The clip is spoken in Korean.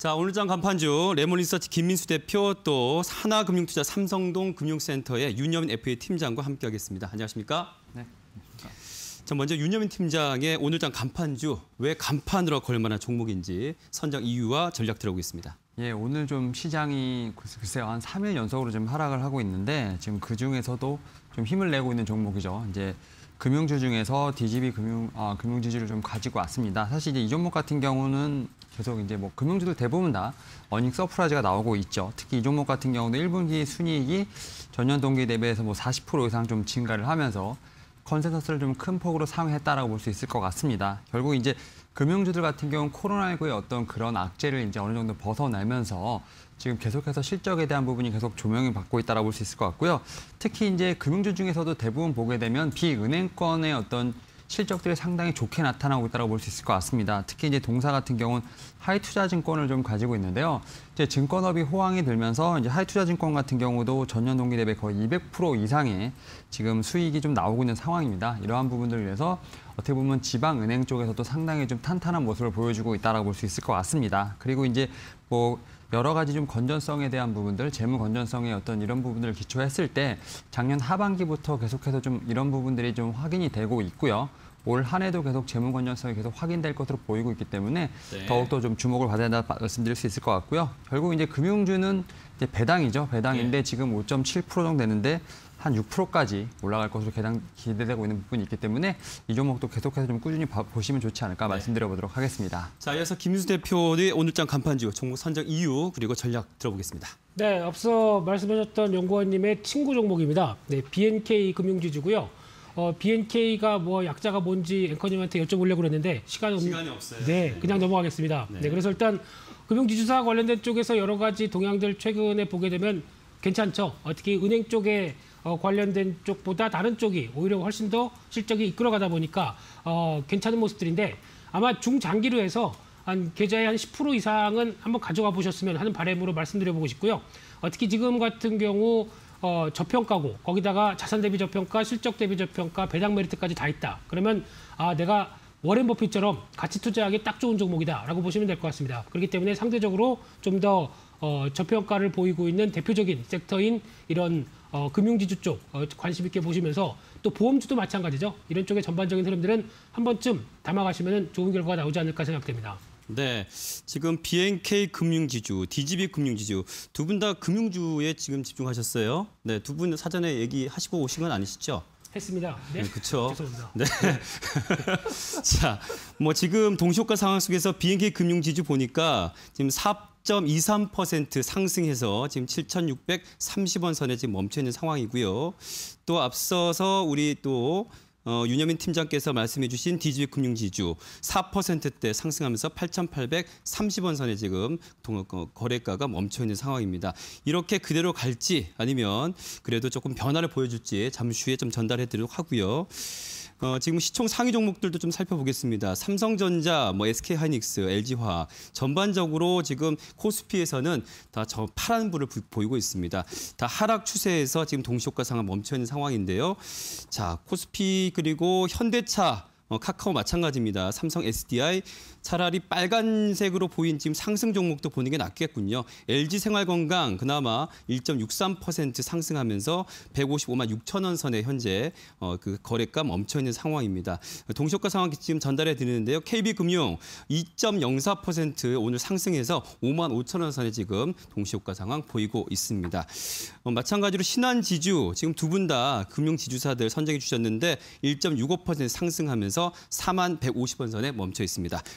자, 오늘 장 간판주 레몬리서치 김민수 대표 또 하나금융투자 삼성동 금융센터의 윤여민 FA 팀장과 함께하겠습니다. 안녕하십니까? 네. 자, 먼저 윤여민 팀장의 오늘 장 간판주 왜 간판으로 걸 만한 종목인지 선정 이유와 전략 들어보겠습니다. 예, 오늘 좀 시장이 글쎄요 한 3일 연속으로 좀 하락을 하고 있는데 지금 그 중에서도 좀 힘을 내고 있는 종목이죠. 이제 금융주 중에서 DGB 금융지주를 좀 가지고 왔습니다. 사실 이제 이 종목 같은 경우는 계속 이제 뭐 금융주들 대부분 다 어닝 서프라이즈가 나오고 있죠. 특히 이 종목 같은 경우는 1분기 순이익이 전년 동기 대비해서 뭐 40% 이상 좀 증가를 하면서 컨센서스를 좀 큰 폭으로 상회했다라고 볼 수 있을 것 같습니다. 결국 이제 금융주들 같은 경우는 코로나19의 어떤 그런 악재를 이제 어느 정도 벗어나면서 지금 계속해서 실적에 대한 부분이 계속 조명을 받고 있다라고 볼 수 있을 것 같고요. 특히 이제 금융주 중에서도 대부분 보게 되면 비은행권의 어떤 실적들이 상당히 좋게 나타나고 있다고 볼 수 있을 것 같습니다. 특히 이제 동사 같은 경우는 하이투자증권을 좀 가지고 있는데요. 이제 증권업이 호황이 들면서 이제 하이투자증권 같은 경우도 전년 동기 대비 거의 200% 이상의 지금 수익이 좀 나오고 있는 상황입니다. 이러한 부분들을 위해서 어떻게 보면 지방은행 쪽에서도 상당히 좀 탄탄한 모습을 보여주고 있다고 볼 수 있을 것 같습니다. 그리고 이제 뭐 여러 가지 좀 건전성에 대한 부분들, 재무 건전성의 어떤 이런 부분들을 기초했을 때 작년 하반기부터 계속해서 좀 이런 부분들이 좀 확인이 되고 있고요. 올 한 해도 계속 재무 건전성이 계속 확인될 것으로 보이고 있기 때문에 더욱더 좀 주목을 받아야 한다 말씀드릴 수 있을 것 같고요. 결국 이제 금융주는 이제 배당이죠. 배당인데 지금 5.7% 정도 되는데 한 6%까지 올라갈 것으로 기대되고 있는 부분이 있기 때문에 이 종목도 계속해서 좀 꾸준히 보시면 좋지 않을까 말씀드려보도록 하겠습니다. 자, 이어서 김민수 대표의 오늘장 간판주 종목 선정 이유 그리고 전략 들어보겠습니다. 네, 앞서 말씀하셨던 연구원님의 친구 종목입니다. 네, BNK 금융지주고요. BNK가 뭐 약자가 뭔지 앵커님한테 여쭤보려고 그랬는데 시간이 없어요. 네, 그냥 넘어가겠습니다. 네, 그래서 일단 금융지주사 관련된 쪽에서 여러 가지 동향들 최근에 보게 되면 괜찮죠. 특히 은행 쪽에 관련된 쪽보다 다른 쪽이 오히려 훨씬 더 실적이 이끌어가다 보니까 괜찮은 모습들인데 아마 중장기로 해서 한 계좌의 한 10% 이상은 한번 가져가 보셨으면 하는 바람으로 말씀드려보고 싶고요. 특히 지금 같은 경우 저평가고 거기다가 자산 대비 저평가, 실적 대비 저평가, 배당 메리트까지 다 있다. 그러면 내가 워렌 버핏처럼 가치 투자하기 딱 좋은 종목이다라고 보시면 될 것 같습니다. 그렇기 때문에 상대적으로 좀 더 저평가를 보이고 있는 대표적인 섹터인 이런 금융지주 쪽 관심 있게 보시면서 또 보험주도 마찬가지죠. 이런 쪽의 전반적인 흐름들은 한 번쯤 담아가시면 좋은 결과가 나오지 않을까 생각됩니다. 네, 지금 BNK 금융지주, DGB 금융지주 두 분 다 금융주에 지금 집중하셨어요. 네, 두 분 사전에 얘기하시고 오신 건 아니시죠? 했습니다. 네, 그렇죠. 죄송합니다. 네. 자, 뭐 지금 동시효과 상황 속에서 BNK 금융지주 보니까 지금 4.23% 상승해서 지금 7,630원 선에 지금 멈춰 있는 상황이고요. 또 앞서서 우리 또 윤여민 팀장께서 말씀해 주신 DGB 금융지주 4%대 상승하면서 8,830원 선에 지금 거래가가 멈춰 있는 상황입니다. 이렇게 그대로 갈지 아니면 그래도 조금 변화를 보여줄지 잠시 후에 좀 전달해 드리도록 하고요. 지금 시총 상위 종목들도 좀 살펴보겠습니다. 삼성전자, 뭐 SK하이닉스, LG화학 전반적으로 지금 코스피에서는 다 저 파란 불을 보이고 있습니다. 다 하락 추세에서 지금 동시효과 상황 멈춰 있는 상황인데요. 자, 코스피 그리고 현대차, 카카오 마찬가지입니다. 삼성 SDI 차라리 빨간색으로 보인 지금 상승 종목도 보는 게 낫겠군요. LG생활건강 그나마 1.63% 상승하면서 155만 6천 원 선에 현재 그 거래가 멈춰 있는 상황입니다. 동시효과 상황 지금 전달해 드리는데요. KB금융 2.04% 오늘 상승해서 5만 5천 원 선에 지금 동시효과 상황 보이고 있습니다. 마찬가지로 신한지주 지금 두 분 다 금융지주사들 선정해 주셨는데 1.65% 상승하면서 4만 150원 선에 멈춰 있습니다.